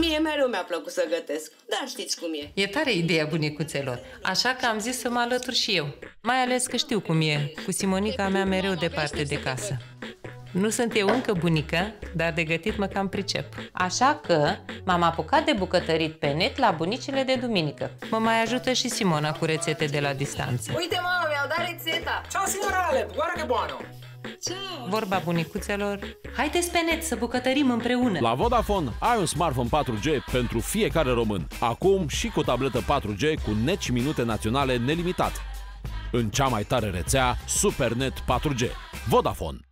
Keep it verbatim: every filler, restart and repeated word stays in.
Mie mereu mi-a plăcut să gătesc, dar știți cum e. E tare ideea bunicuțelor, așa că am zis să mă alătur și eu. Mai ales că știu cum e, cu Simonica mea mereu departe de casă. Nu sunt eu încă bunică, dar de gătit mă cam pricep. Așa că m-am apucat de bucătărit pe net la bunicile de duminică. Mă mai ajută și Simona cu rețete de la distanță. Uite, mama, mi-au dat rețeta! Ciao, signora Ale, guarda che buono! Vorba bunicuțelor, haideți pe net să bucătărim împreună! La Vodafone ai un smartphone patru G pentru fiecare român. Acum și cu tabletă patru G cu net și minute naționale nelimitat. În cea mai tare rețea, SuperNet patru G. Vodafone.